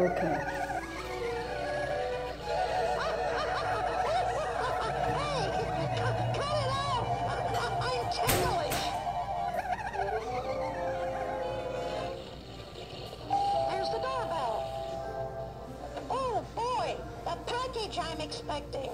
Okay. I'm expecting.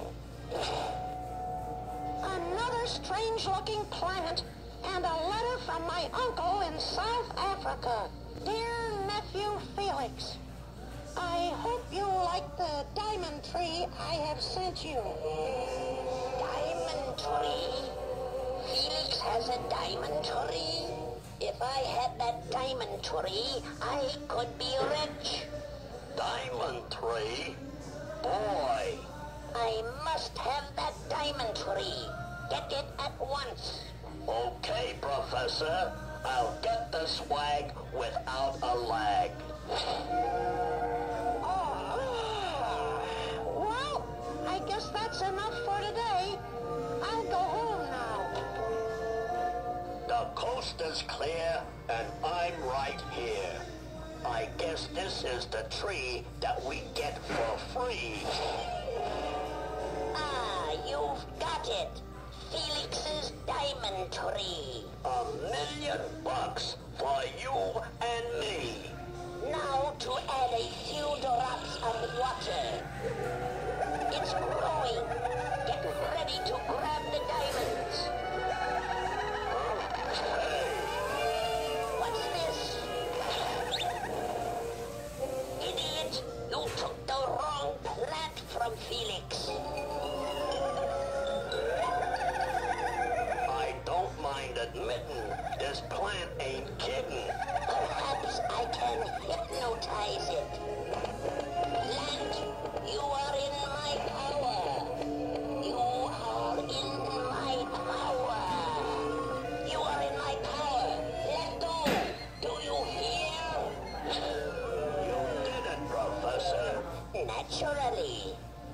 Another strange-looking plant and a letter from my uncle in South Africa. Dear Nephew Felix, I hope you like the diamond tree I have sent you. Diamond tree? Felix has a diamond tree? If I had that diamond tree, I could be rich. Diamond tree? Boy! I must have that diamond tree. Get it at once. Okay, Professor. I'll get the swag without a lag. Well, I guess that's enough for today. I'll go home now. The coast is clear, and I'm right here. I guess this is the tree that we get for free. Ah, you've got it. Felix's diamond tree. $1,000,000 for you and me. Now to add a few drops of water. It's growing. Get ready to grab the diamonds. Hey. What's this? Idiot, you took the wrong plant from Felix. I don't mind admitting this plant ain't kidding. Perhaps I can hypnotize it. Plant, you are in my power. You are in my power. You are in my power. Let go. Do you hear? You did it, Professor. Naturally.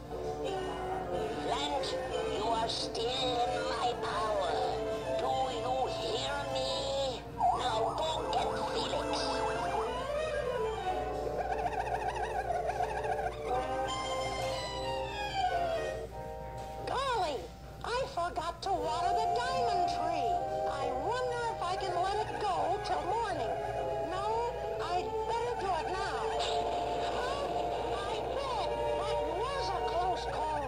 Plant, you are still in my power. Do you hear me? Now go get Felix. Golly, I forgot to water the diamond tree. I wonder if I can let it go till morning. No, I'd better do it now. I bet that was a close call.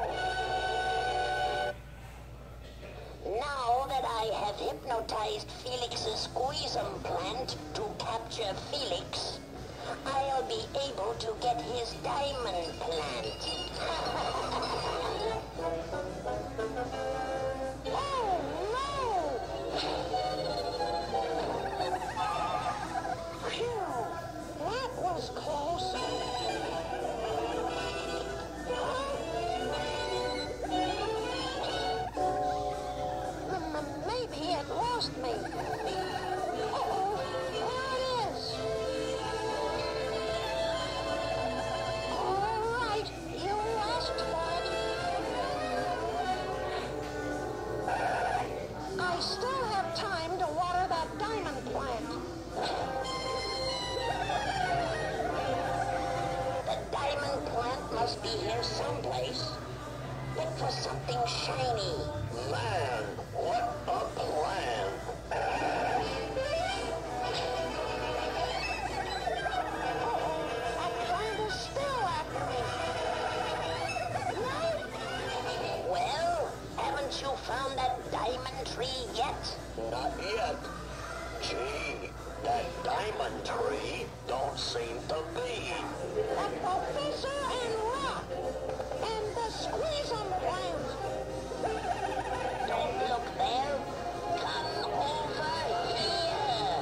Now that I have hypnotized Felix's squeezum plant to capture Felix, I'll be able to get his diamond plant. Oh, no! Phew, that was close. Maybe it lost me. Uh-oh, there it is. All right, you asked for it. I still have time to water that diamond plant. The diamond plant must be here someplace. Look for something shiny. Man, what a plan. That plant is still after me. No? Well, haven't you found that diamond tree yet? Not yet. Gee, that diamond tree don't seem to be. The professor and rock. And the squeezum plant. Don't look there. Come over here.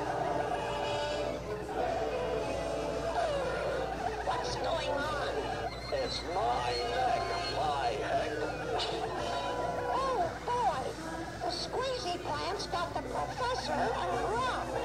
What's going on? It's my neck, my heck. Oh, boy. The squeezy plant's got the professor and rock.